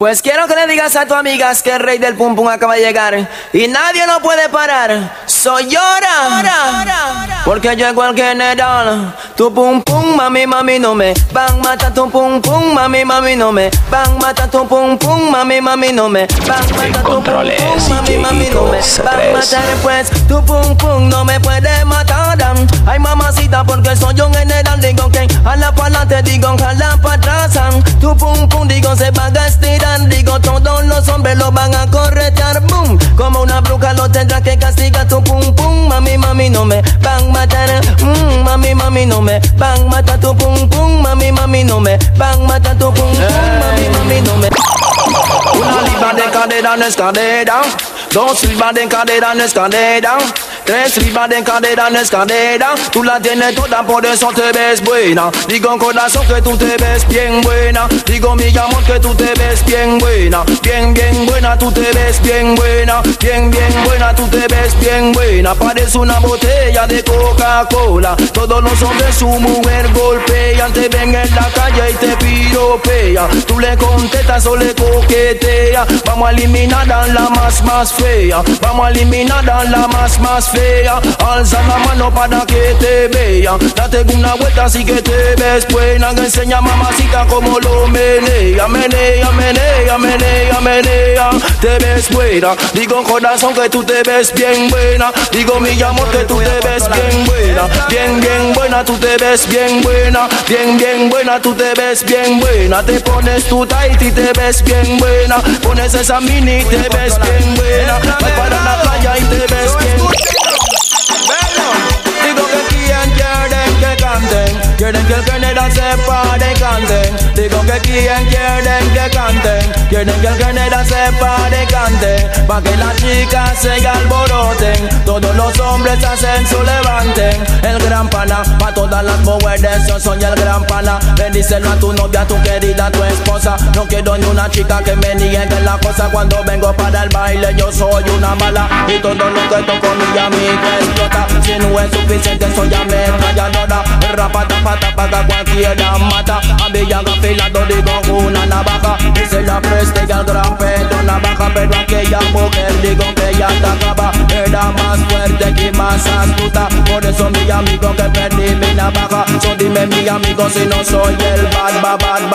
Pues quiero que le digas a tu amigas que el rey del pum pum acaba de llegar y nadie lo puede parar. Soy Llora, porque llegó el general. Tu pum pum, mami, mami, no me van mata tu pum pum, mami, mami, no me van mata tu pum pum, mami, mami, no me van mata tu pum pum, mami, mami, no me van matar. Pues tu pum pum no me puede matar. Ay, mamacita, porque soy un general. Digo que jala para adelante, digo jala para atrás. Tu pum pum, digo se va a estirar. Digo todos los hombres lo van a corretear, boom. Como una bruja lo tendrá que castigar. Tu pum pum, mami, mami, no me van a matar. Mami, mami, no me van a matar. Tu pum pum, mami, mami, no me van a matar. Tu pum pum, mami, mami, no me. Una libra de cadera no es cadera. Dos libras de cadera no es cadera. Tres libras de cadera no es cadera. Tú la tienes toda, por eso te ves buena. Digo corazón que tú te ves bien buena. Digo mi amor que tú te ves bien buena. Bien, bien buena, tú te ves bien buena. Bien, bien buena, tú te ves bien buena. Parece una botella de Coca-Cola. Todos los hombres su mujer golpean. Te ven en la calle y te piropea. Tú le contestas o le coquetea. Vamos a eliminar a la más fea. Vamos a eliminar a la más fea. Alza la mano para que te vea. Date una vuelta así que te ves buena. Enseña mamacita como lo menea. Menea, menea, menea, menea. Te ves buena. Digo corazón que tú te ves bien buena. Digo mi amor que tú te ves bien buena. Bien, bien buena, tú te ves bien buena. Bien, bien buena, tú te ves bien buena. Te pones tu tight y te ves bien buena. Pones esa mini y te ves bien buena. Vas para la playa y te ves bien buena. Digo que quieren que canten. Quieren que el general se pare y canten. Digo que quieren que canten. Quieren que el general se pare y canten. Pa' que las chicas se alboroten. Todos los hombres hacen su levanten. El gran pana, pa' todas las mujeres yo soy el gran pana. Bendícelo a tu novia, a tu querida, a tu esposa. No quiero ni una chica que me niegue la cosa. Cuando vengo para el baile yo soy una mala. Y todo lo que toco mi amiga explota. Si no es suficiente soy ametralladora. Rapata pata paga cualquiera mata. A mí ya afilado digo una navaja. Y se la preste y al gran pedo navaja. Pero aquella mujer digo que ella atacaba. Era más fuerte que más astuta. Por eso mi amigo que perdí mi navaja. So dime mi amigo si no soy el bad.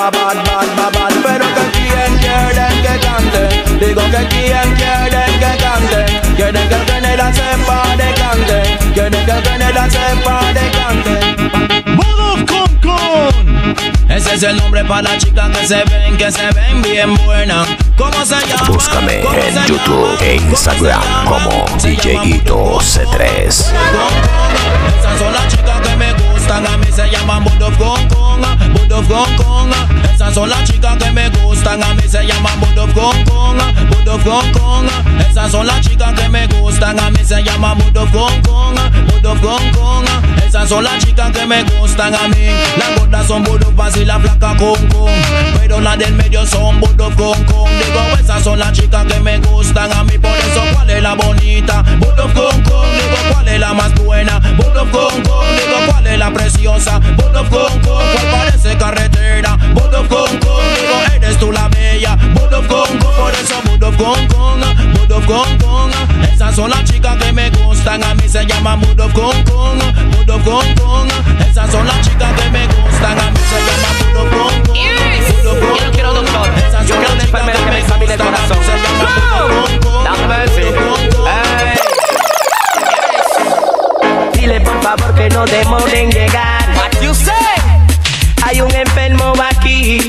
Pero que quieren que canten. Digo que quieren que canten. Quieren que el general se pare y canten. Quieren que el general se pare y canten. Modo of Concon. Ese es el nombre para las chicas que se ven bien buenas. ¿Cómo se llama? Búscame en YouTube e Instagram como DJ Ito C3. Esas son las chicas que me gustan. A mí se llaman Bud of Concon. Bud of Concon. Esas son las chicas que me gustan. A mí se llaman Bud of Concon. Bud of Concon. Esas son las chicas que me gustan. A mí se llaman Bud of Concon. Bud of Concon. Esas son las chicas que me gustan a mí. Las gordas son Bud of y la flaca Concon. Pero las del medio son Bud of Concon. Digo, esas son las chicas que me gustan a mí. Por eso, ¿cuál es la bonita? Bud of Concon. Digo, ¿cuál es la más buena? Bud of Concon. Digo, ¿cuál es la preciosa? Bud of Concon. ¿Cuál parece carretera? Bud of Concon. Digo, eres tú la bella. Bud of Concon. Por eso, Bud of Concon. Bud of Concon. Esas son las chicas que me gustan a mí. Se llaman Bud of Concon. Bud of Concon. Esas son las chicas que me gustan a mí. Se llaman Bud of Concon. Yo no quiero doctor. Yo quiero una enfermera que me examine el corazón. Dame mercy. Dile por favor que no demore en llegar. What you say? Hay un enfermo aquí.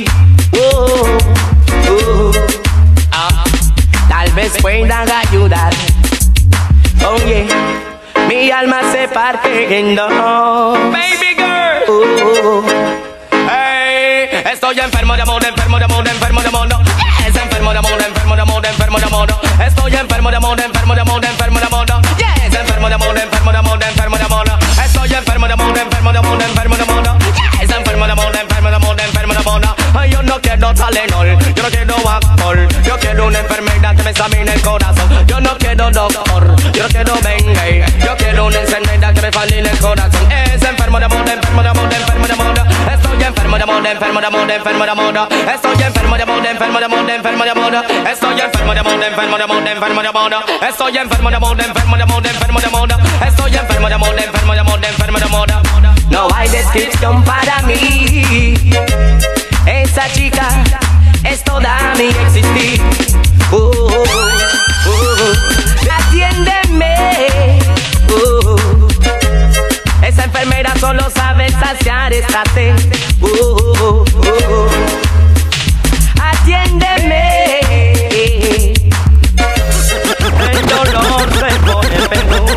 Tal vez puedan ayudar. Oh yeah, mi alma se parte en dos. Baby girl. Hey, estoy enfermo de amor, enfermo de amor, enfermo de amor. Yes, enfermo de amor, enfermo de amor, enfermo de amor. Estoy enfermo de amor, enfermo de amor, enfermo de amor. Yes, enfermo de amor, enfermo de amor, enfermo de amor. Estoy enfermo de amor, enfermo de amor, enfermo de amor. Yes, enfermo de amor, enfermo de amor, enfermo de amor. Ay, yo no quiero Tylenol, yo no quiero Acol. Yo quiero una enfermera que me examine el corazón. Yo no quiero doctor, yo no quiero Bengay. Yo quiero una enfermera que me fascine el corazón. Es enfermo de amor, enfermo de amor, enfermo de amor. Estoy enfermo de amor, enfermo de amor, enfermo de amor. Estoy enfermo de amor, enfermo de amor, enfermo de amor. Estoy enfermo de amor, enfermo de amor, enfermo de amor. Estoy enfermo de amor, enfermo de amor, enfermo de amor. Estoy enfermo de amor, enfermo de amor, enfermo de amor. No hay descripción para mí. Esa chica es toda mi existir. Atiéndeme. Esa enfermera solo sabe saciar esta sed. Atiéndeme. El dolor se pone peor.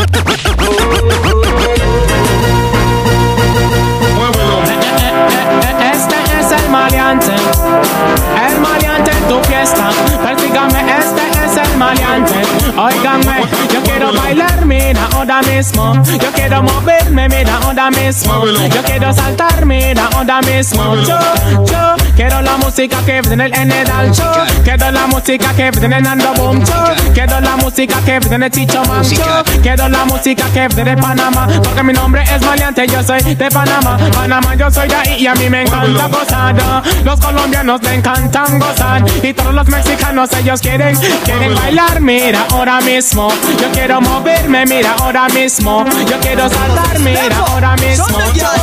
Este es el maleante en tu fiesta. Persígame, este es el maleante. Óigame, yo quiero bailar, mira, ahora mismo. Yo quiero moverme, mira, ahora mismo. Yo quiero saltar, mira, ahora mismo. Yo quiero la música que viene en el alto. Quiero la música que viene en Ando Boom. Quiero la música que viene en Chicho Man. Quiero la música que viene de Panamá. Porque mi nombre es maleante, yo soy de Panamá. Panamá, yo soy de ahí y a mí me encanta gozar. Los colombianos le encantan gozar. Y todos los mexicanos, ellos quieren bailar, mira, ahora mismo. Yo quiero moverme, mira, ahora mismo. Yo quiero saltar, mira, ahora mismo.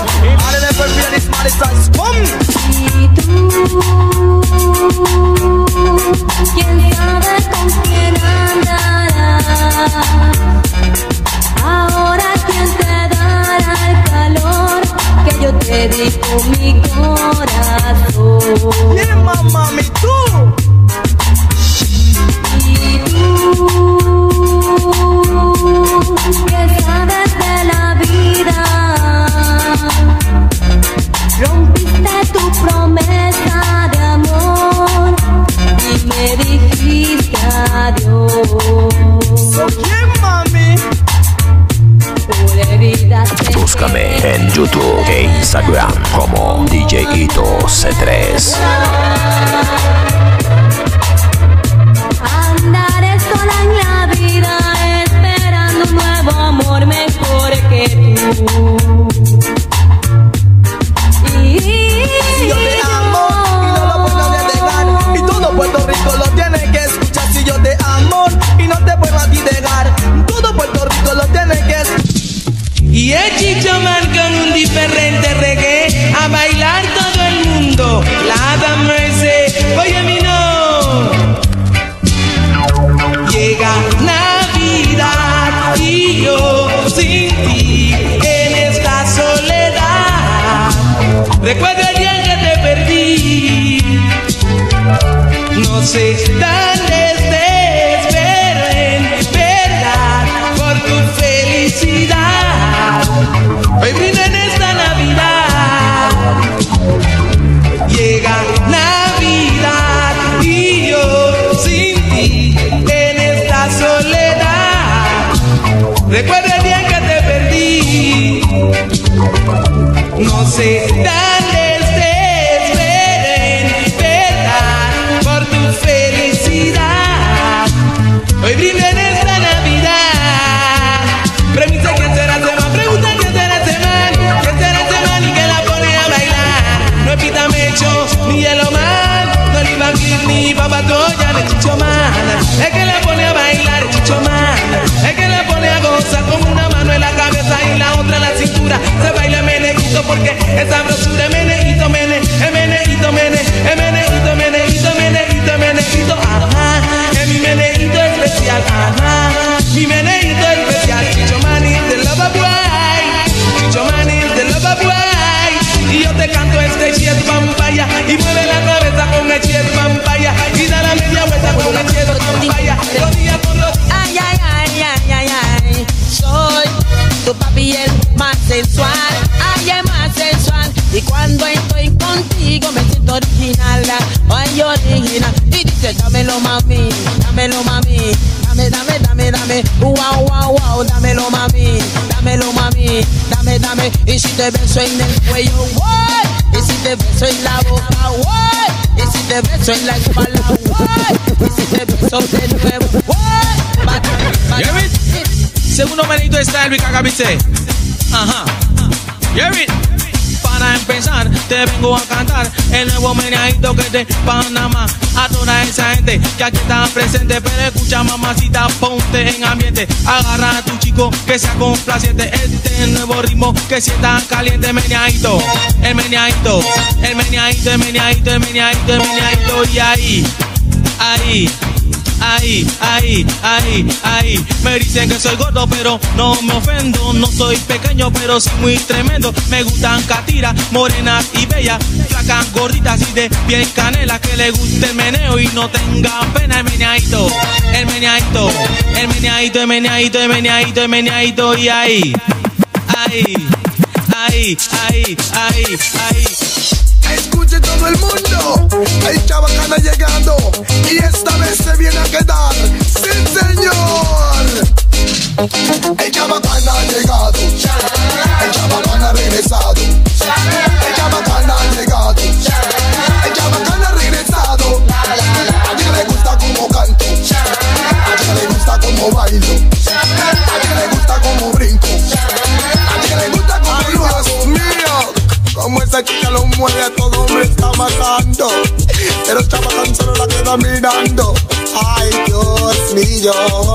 Y tú, quién sabe con quién andarás. Ahora quién te dará el calor que yo te di con mi corazón. Bien, mami, tú. Y tú, que sabes de la vida, rompiste tu promesa de amor y me dijiste adiós. ¿Quién, mami? Por heridas de Búscame en YouTube e Instagram como DJ Ito C3. Andaré sola en la vida esperando un nuevo amor mejor que tú. Y Yo te amo y no lo puedo negar. Y todo Puerto Rico lo tiene que escuchar. Si yo te amo y no te puedo a ti negar. Todo Puerto Rico lo tiene que escuchar. Y el Chicho Man con un diferente reggae a bailar todo el mundo. La dama Merced, oye mi no. Llega Navidad y yo sin ti en esta soledad. Recuerdo el día que te perdí. No sé dónde estés, pero en verdad por tu felicidad hoy brindo en esta Navidad. Llega Navidad y yo sin ti en esta soledad. Recuerdo el día que te perdí. No sé dónde estés, pero en verdad por tu felicidad hoy brindo en esta Navidad. Premisa, ¿quién será ese man? Pregunta, ¿quién será ese man? ¿Quién será ese man y que la pone a bailar? No es Pita Mecho, ni Yellow Man, no es Iván Gil, ni Papatoya, ni Chicho Man. Es que la pone a bailar, es Chicho Man. Es que la pone a gozar con una mano en la cabeza y la otra en la cintura. Se baila meneguito porque es sabrosura. Meneguito, meneguito, meneguito, meneguito, meneguito, meneguito. Ajá, es mi meneguito especial. Ajá, mi meneguito especial. Chicho Man is the lover boy. Chicho Man is the lover boy. Y yo te canto este Chiet Vampaya. Y mueve la cabeza con el Chiet Vampaya. Y da la media vuelta con el Chiet Vampaya. Rodilla con rodilla. Ay, ay, ay, ay, ay, ay. Soy tu papi el más sensual. Ay, el más sensual. Y cuando estoy contigo me siento original. Ay, original. Y dice, dámelo mami, dámelo mami. Dame, dame, dame, dame. Wow, wow, wow. Dámelo mami, dámelo mami. Dame, dame. Y si te beso en el cuello, what? Y si te beso en la boca, what? Y si te beso en la espalda, what? Y si te beso de nuevo, what? Segundo menito está el Bicagabice. Ajá. Para empezar, te vengo a cantar el nuevo meneadito que es de Panamá. A toda esa gente que aquí está presente, pero escucha mamacita, ponte en ambiente. Agarra a tu chico que sea complaciente. Este nuevo ritmo que si está caliente. Meneadito, el meneadito, el meneadito, el meneadito, el meneadito, el meneadito. Y ahí, ahí, ahí, ahí, ahí, ahí. Me dicen que soy gordo, pero no me ofendo. No soy pequeño, pero sí muy tremendo. Me gustan catiras, morenas y bellas, flacas, gorditas y de piel canela. Que le guste el meneo y no tengan pena. El meneadito, el meneadito, el meneadito, el meneadito, el meneadito, el meneadito. Y ahí, ahí, ahí, ahí, ahí, ahí. Escuche todo el mundo, hay Chabacana llegando y esta vez se viene a quedar. ¡Sí, señor! El Chabacana ha llegado, el Chabacana ha regresado, el Chabacana ha llegado, el Chabacana ha regresado. A ella le gusta como canto, a ella le gusta como bailo, a ella le gusta como brinco, a ella le gusta como lo hago. Dios mío, como esa chica lo mueve a todo me está matando, pero Chabacán solo la queda mirando. Ay, Dios mío,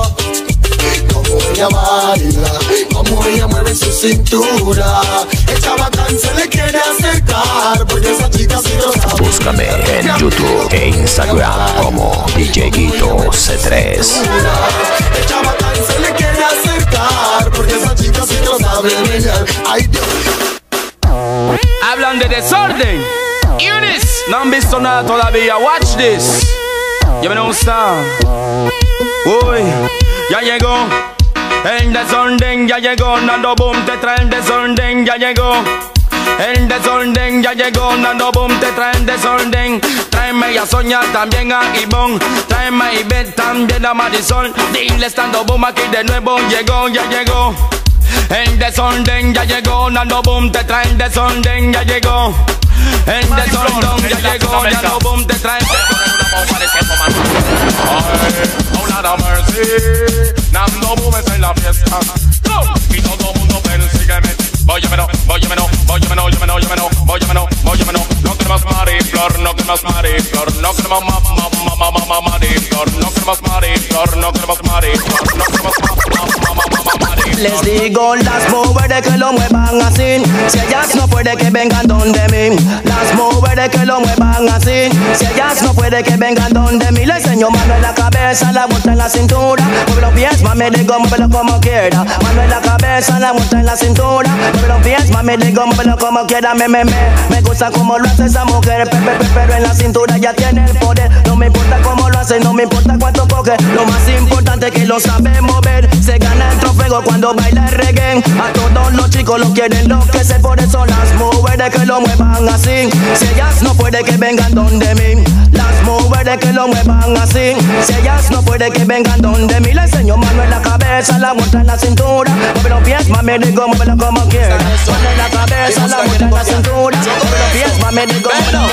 como ella baila, como ella mueve su cintura. El Chabacán se le quiere acercar porque esa chica sí lo sabe. Búscame en YouTube e Instagram como DJ Guito C3. El Chabacán se le quiere acercar porque esa chica sí lo sabe bailar. Ay, Dios. Hablan de desorden. Eunice, no han visto nada todavía. Watch this. Ya me gustan. Uy, ya llegó el desorden, ya llegó. Nando Boom te trae el desorden, ya llegó. El desorden ya llegó. Nando Boom te trae el desorden. Tráeme a Sonia, también a Ivonne. Tráeme a Ivette, también a Marisol. Dile Nando Boom aquí de nuevo. Llegó, ya llegó. El desorden ya llegó. Nando Boom te trae el desorden, ya llegó. El desorden ya llegó. Nando Boom te trae el desorden. Hola, mercy. Nando Boom es en la fiesta. Y todo el mundo persígueme. Óyemelo, óyemelo, óyemelo, óyemelo, óyemelo, óyemelo, óyemelo. No queremos mariflor, no queremos mariflor, no queremos mariflor, no queremos mariflor, no queremos mariflor, no queremos mariflor. Les digo las mujeres que lo muevan así. Si ellas no puede que vengan donde mí. Las mujeres que lo muevan así. Si ellas no puede que vengan donde mí. Le enseño mano en la cabeza, la vuelta en la cintura. Mueve los pies, mami, digo, muévelo como quiera. Mano en la cabeza, la vuelta en la cintura. Mueve los pies, mami, digo, muévelo como quiera. Me gusta como lo hace esa mujer. Pero en la cintura ya tiene el poder. No me importa cómo lo hace, no me importa cuánto coge. Lo más importante es que lo sabe mover. Se gana el trofeo cuando baila el reggae. A todos los chicos lo quieren enloquecer. Por eso las mujeres que lo muevan así. Si ellas no puede que vengan donde mí. Las mujeres que lo muevan así. Si ellas no puede que vengan donde mí. Le enseño mano en la cabeza, la vuelta en la cintura. Mueve los pies, mami, digo, muévelo como quiera. Mano en la cabeza, la vuelta en la cintura. Mueve los pies, mami, digo, muévelo.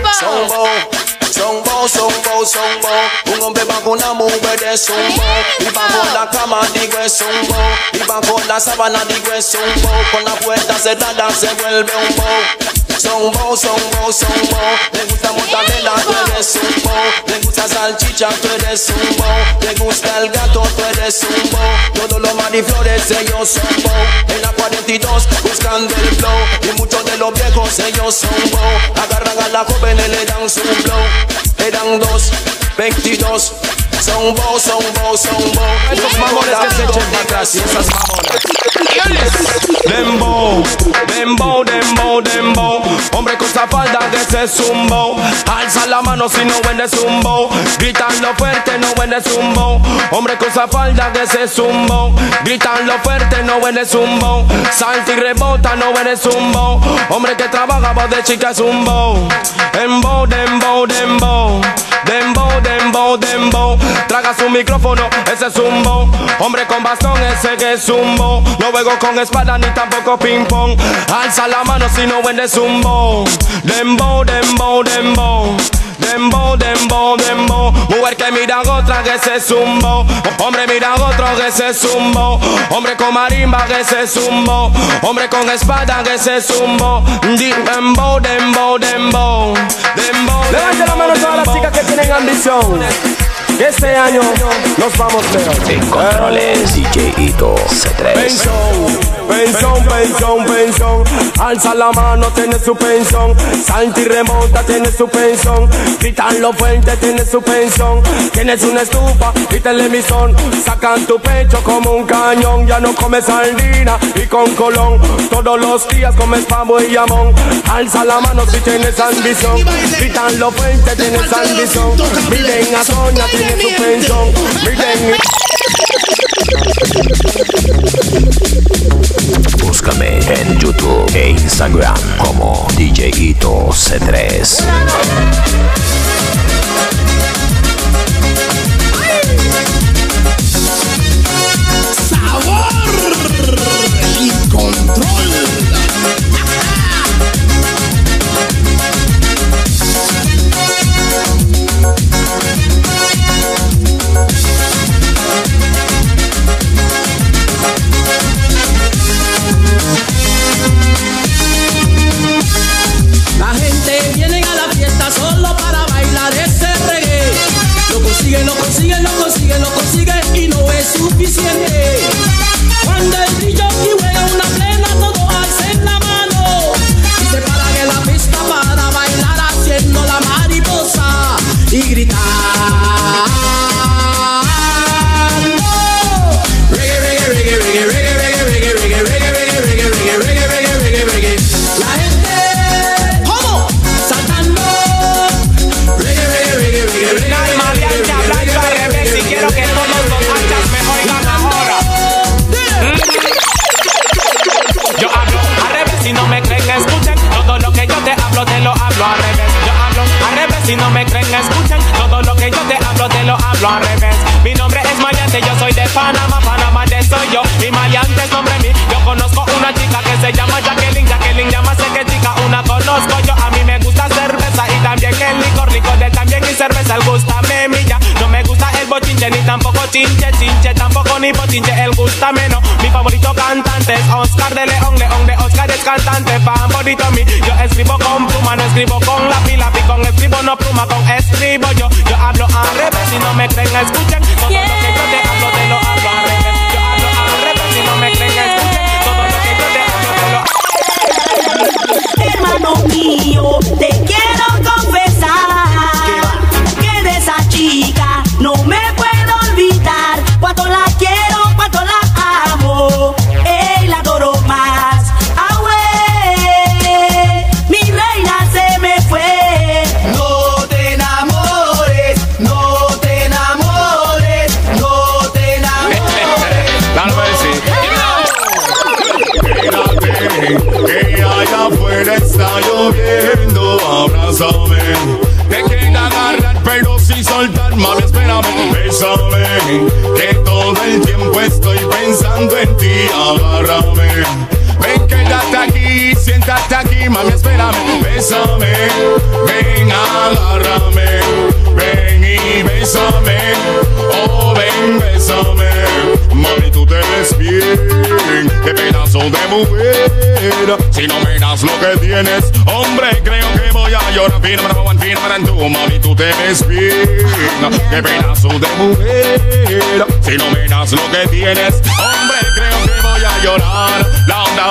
Zumbo. Un hombre va con una mujer de zumbo. Y bajo la cama digo es zumbo. Y bajo la sábana digo es zumbo. Con la puerta cerrada se vuelve un bo. Zumbo. Le gusta mortadela, tú eres zumbo. Le gusta salchicha, tú eres zumbo. Le gusta el gato, tú eres zumbo. Todos los mariflores ellos zumbo. En la 42 buscando el flow. Y muchos de los viejos ellos zumbo. Agarran a la joven y le dan su flow. Eran 22. Zumbo. Esos mamones que se echan para atrás y esas mamonas. Dembow. Hombre con esa falda que se zumbo. Alza la mano si no vende zumbo. Gritanlo fuerte, no vende zumbo. Hombre con esa falda que se zumbo. Gritanlo fuerte, no vende zumbo. Salta y rebota, no vende zumbo. Hombre que trabaja voz de chica zumbo. Dembow. Traga su micrófono, ese zumbo. Hombre con bastón, ese que es zumbo. No juego con espada ni tampoco ping pong. Alza la mano si no vende zumbo. Dembow. dembow, dembow, dembow. Mujer que mira otra que se zumbó. Hombre mira otro que se zumbó. Hombre con marimba que se zumbó. Hombre con espada que se zumbó. Dembow, dembow, dembow, dembow. Levante la mano a todas las chicas que tienen ambición. Que este año nos vamos lejos. En controles DJ Ito C3. Pensión, pensión, pensión. Alza la mano, tiene su pensión. Salta y remonta, tiene su pensión. Gritan los fuertes, tiene su pensión. Tienes una estufa y televisón. Sacan tu pecho como un cañón. Ya no comes sardina y con colón. Todos los días comes pavo y jamón. Alza la mano si tienes ambición. Gritan los fuertes, tienes ambición. Miren a Sonia, tiene su pensión. Miren. Búscame en YouTube e Instagram como DJ Ito C3. Sabor y control. La gente viene a la fiesta solo para bailar ese reggae. Lo consiguen, lo consiguen, lo consiguen, lo consiguen y no es suficiente. Cuando el DJ juega una plena, todo alcen la mano y se paran en la pista para bailar haciendo la mariposa y gritar. Reggae, reggae, reggae, reggae, reggae, reggae, reggae, reggae, reggae, reggae, reggae, reggae, reggae, reggae, reggae. La gente, ¿cómo? Saltando. Reggae, reggae, reggae, reggae, reggae. Al maleante hablando al revés y quiero que todos los hachas me oigan ahora. Yo hablo al revés si no me creen, escuchen. Todo lo que yo te hablo, te lo hablo al revés. Yo hablo al revés si no me creen, escuchen. Todo lo que yo te hablo, te lo hablo al revés. Mi nombre es Maleante, yo soy de Panamá, Panamá de soy yo. Mi Maleante es nombre mío. Yo conozco una chica que se llama Jacqueline. Jacqueline llama sé que chica, una conozco yo. A mí me gusta cerveza y también el licor. Licor de también y cerveza, el gusta me milla. No me gusta el bochinche ni tampoco chinche. Chinche tampoco ni bochinche, el gusta menos. Mi favorito cantante es Oscar de León. León de Oscar es cantante, favorito a mí. Yo escribo con pluma, no escribo con lápiz. Lápiz con escribo, no pluma, con escribo yo. Yo hablo al revés, si no me creen, escuchen. Todo lo que yo te hablo, te lo hablo al revés. Yo hablo al revés, si no me creen, escuchen. Todo lo que yo te hablo, te lo Hermano mío, te quiero confesar que de esa chica no me puedo olvidar. Cuánto la quiero, cuánto la amo, la adoro más. Mi reina se me fue. No te enamores, no te enamores, no te enamores. Claro que sí. Quédate, que allá afuera está lloviendo, abrázame. Te queda agarrar pero sin soltar, mami, espérame, bésame. Que todo el tiempo estoy pensando en ti, agárrame. Ven, quédate aquí, siéntate aquí, mami, espérame, bésame. Ven, agárrame, ven y bésame. Oh, ven, bésame. Mami, tú te ves bien, qué pedazo de mujer. Si no me das lo que tienes, hombre, creo que voy a llorar. Tú, mami, tú te ves bien, qué pedazo de mujer. Si no me das lo que tienes, hombre, creo que voy a llorar. La onda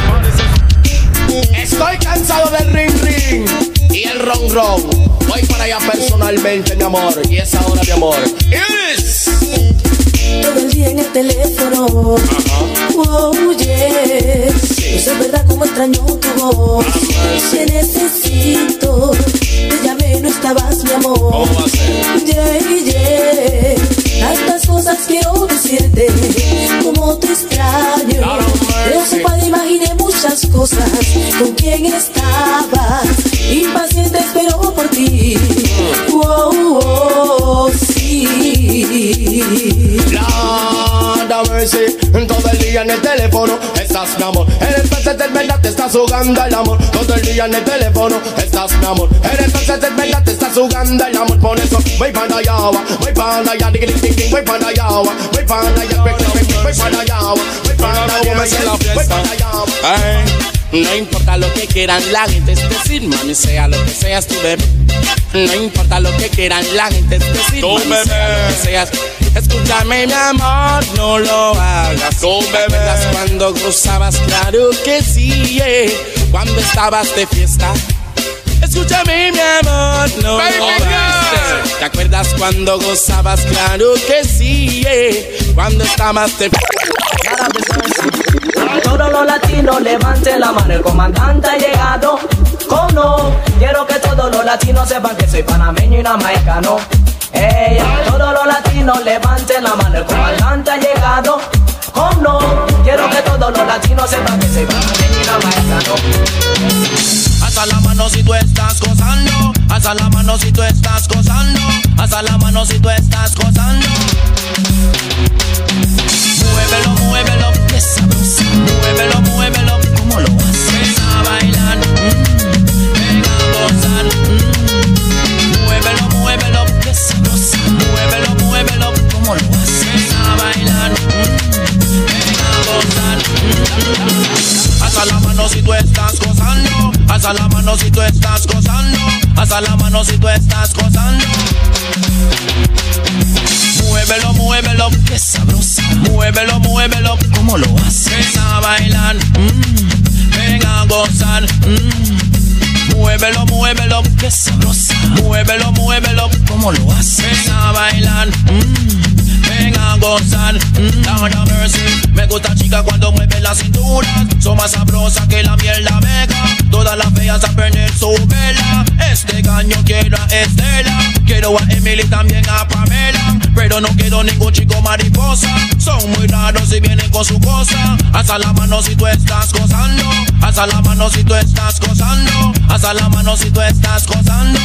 Estoy cansado del ring ring y el ron ron. Voy para allá personalmente, mi amor. Y es ahora, mi amor. Is. Todo el día en el teléfono. Oh, yes. No sé verdad cómo extraño tu voz. Te necesito. Te llamé, no estabas, mi amor. Yeah, yeah. Tantas cosas quiero decirte. Como te extraño. Pero sepa, imaginé muchas cosas. Con quién estabas. Impaciente espero por ti. Oh, oh, sí. Lord mercy, todo el día en el teléfono estás, mi amor. Eres perfecta, es verdad, te estás jugando el amor. Todo el día en el teléfono estás, mi amor. Eres perfecta, es verdad, te estás Uganda, el amor por eso. Voy para allá, voy para allá, voy para allá, voy para allá, voy para allá, voy para allá. No importa lo que quieran la gente es decir, mami, sea lo que seas tu bebé. No importa lo que quieran la gente es decir, mami, sea lo que seas. Escúchame mi amor, no lo hagas. ¿Te acuerdas cuando gozabas? Claro que sí, cuando estabas de fiesta. Escúchame mi amor, no lo hagas. ¿Te acuerdas cuando gozabas? Claro que sí, cuando estabas de fiesta. Todos los latinos levanten la mano, el comandante ha llegado. Oh no, quiero que todos los latinos sepan que soy panameño y jamaicano. Hey, todos los latinos levanten la mano, el comandante ha llegado. Oh no, quiero que todos los latinos sepan que soy panameño y jamaicano. Alza la mano si tú estás gozando, alza la mano si tú estás gozando, alza la mano si tú estás gozando. Muévelo, muévelo, que sabroso. Muévelo, muévelo, ¿cómo lo haces? Ven a bailar, ven a gozar. Muévelo, muévelo, que sabroso. Muévelo, muévelo, ¿cómo lo haces? Ven a bailar, ven a gozar. Alza la mano si tú estás gozando, alza la mano si tú estás gozando, alza la mano si tú estás gozando. Muévelo, muévelo, que sabrosa. Muévelo, muévelo, ¿cómo lo haces? Ven a bailar, ven a gozar. Muévelo, muévelo, que sabrosa. Muévelo, muévelo, ¿cómo lo haces? Ven a bailar, ven a gozar. Lord have mercy. Me gusta chica cuando mueve la cintura. Son más sabrosas que la miel la vega. Todas las feas a perder su vela. Este caño quiero a Estela. Quiero a Emily, también a Pamela. Pero no quiero ningún chico mariposa. Son muy raros y vienen con su cosa. Alza la mano si tú estás gozando. Alza la mano si tú estás gozando. Alza la mano si tú estás gozando.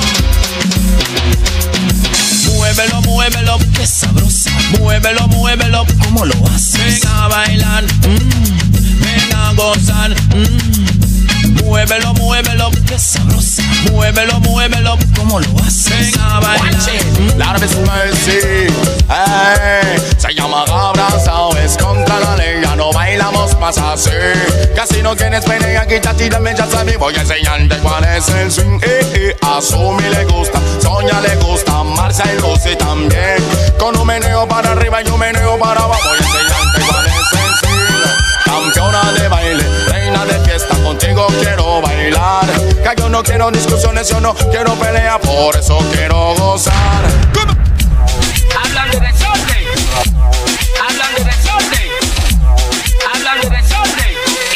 Muévelo, muévelo, que sabrosa. Muévelo, muévelo, ¿cómo lo haces? Ven a bailar, ven a gozar. Muévelo, muévelo, que sabrosa. Muévelo, muévelo, ¿cómo lo haces? Ven a bailar. Lord of mercy, se llama abrazado, es contra la ley, ya no bailamos más así. Casi no tienes pene, aquí ya tírame, ya sabes, voy a enseñarte cuál es el swing. A Sumi le gusta, Sonia le gusta, Marcia y Lucy también. Con un meneo para arriba y un meneo para abajo, voy a enseñarte cuál es el swing. Campeona de baile, reina de fiesta, contigo quiero bailar. Que yo no quiero discusiones, yo no quiero pelea, por eso quiero gozar. Hablan de desorden, hablan de desorden, hablan de desorden.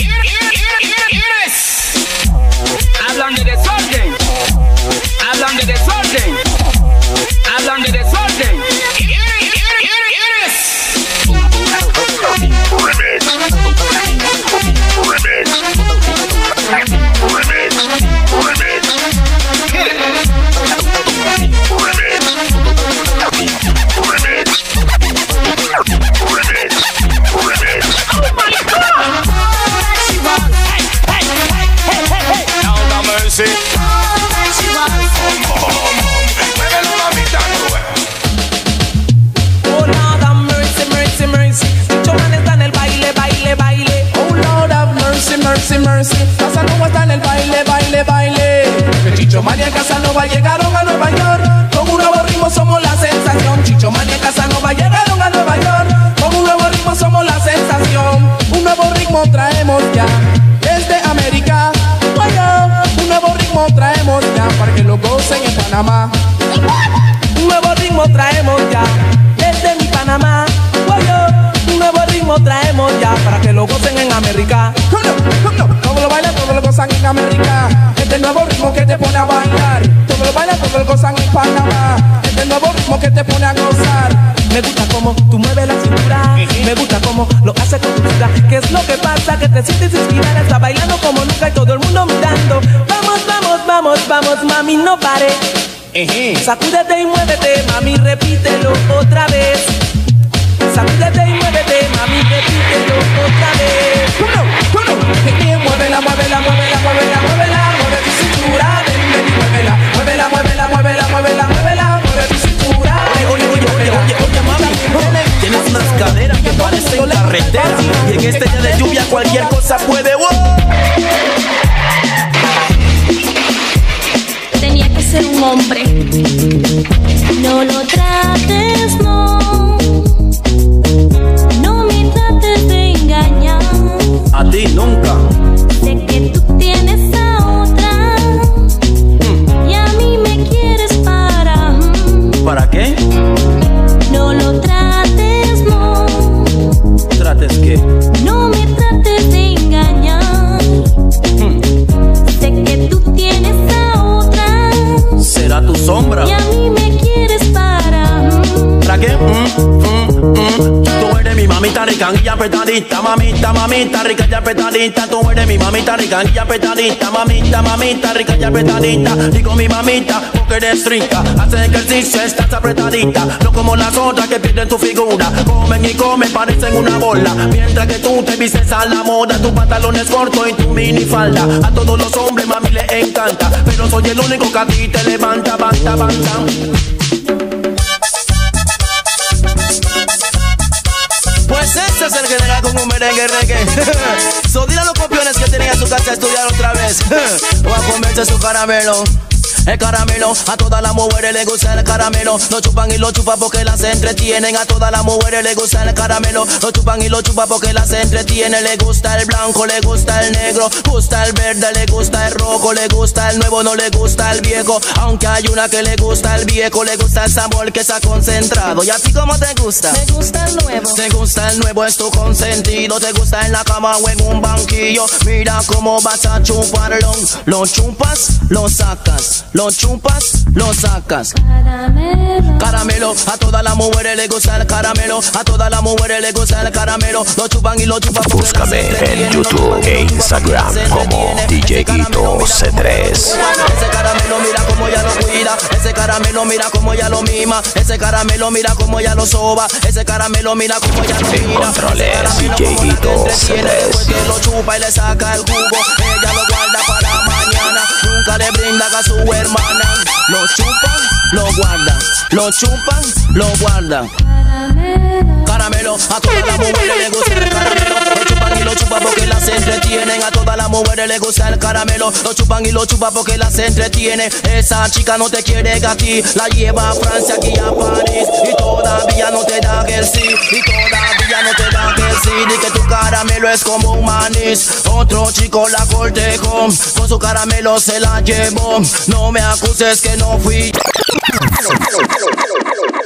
Hablan de desorden, hablan de desorden, hablan de desorden. Mercy, mercy, Casanova está en el baile, baile, baile. Chicho Mania y Casanova llegaron a Nueva York. Con un nuevo ritmo somos la sensación. Chicho Mania y Casanova llegaron a Nueva York. Con un nuevo ritmo somos la sensación. Un nuevo ritmo traemos ya desde América. Un nuevo ritmo traemos ya para que lo gocen en Panamá. Un nuevo ritmo traemos ya desde mi Panamá. Un nuevo ritmo traemos ya para que lo gocen en América. Todo lo bailan, todo lo gozan en América. Este nuevo ritmo que te pone a bailar. Todo lo bailan, todo lo gozan en Panamá. Este nuevo ritmo que te pone a gozar. Me gusta como tú mueves la cintura. Me gusta como lo haces con tu vida. ¿Qué es lo que pasa? Que te sientes inspirada. Está bailando como nunca y todo el mundo mirando. Vamos, vamos, vamos, vamos, mami, no pare. Sacúdete y muévete, mami, repítelo otra vez. Sacúdete y muévete, mami, repítelo otra vez. Muévela, muévela, muévela, muévela, muévela, mueve tu cintura, ven, ven y muévela, muévela, muévela, muévela, muévela. No lo trates, no. ¿Trates qué? No me trates de engañar. Sé que tú tienes a otra. ¿Será tu sombra? Y a mí me quieres ¿Para qué? Tú eres mi mamita rica y apretadita, mamita, mamita rica y apretadita. Tú eres mi mamita rica y apretadita, mamita, mamita rica y apretadita. Digo mi mamita porque eres rica, haces ejercicio, estás apretadita. No como las otras que pierden tu figura, comen y comen, parecen una bola. Mientras que tú te vistes a la moda, tu pantalón es corto y tu minifalda. A todos los hombres mami les encanta, pero soy el único que a ti te levanta, banta, banta. Pues este es el general con un merengue reggae. So dile a los copiones que tienen en su casa a estudiar otra vez o a comerse su caramelo. El caramelo, a todas las mujeres les gusta el caramelo. Lo chupan y lo chupan porque las entretienen. A todas las mujeres les gusta el caramelo. Lo chupan y lo chupan porque las entretienen. Le gusta el blanco, le gusta el negro, gusta el verde, le gusta el rojo, le gusta el nuevo, no le gusta el viejo. Aunque hay una que le gusta el viejo, le gusta el sabor que está concentrado. ¿Y a ti cómo te gusta? Me gusta el nuevo. Te gusta el nuevo, es tu consentido. Te gusta en la cama o en un banquillo. Mira cómo vas a chuparlo. Lo chupas, lo sacas. Lo chupas, lo sacas. Caramelo. Caramelo, a todas las mujeres les gusta el caramelo. A todas las mujeres les gusta el caramelo. Lo chupan y lo chupan. Búscame en YouTube e Instagram como DJ Ito C3. Ese caramelo mira como ya lo cuida. Ese caramelo mira como ya lo mima. Ese caramelo mira como ya lo soba. Ese caramelo mira como ya lo En mira. controles DJ Ito C3. Después que lo chupa y le saca el jugo, ella lo guarda para mañana. Nunca le brinda a su hermana. Lo chupan, lo guardan. Lo chupan, lo guardan. Caramelo, a todas las mujeres les gusta el caramelo. Lo chupan y lo chupan porque las entretienen. A todas las mujeres les gusta el caramelo. Lo chupan y lo chupan porque las entretienen. Esa chica no te quiere a ti, la lleva a Francia, aquí a París. Y todavía no te da el sí. Y todavía no te da el sí. Di que tu caramelo es como un manís. Otro chico la cortejó, con su caramelo se la llevó. No me acuses que no fui.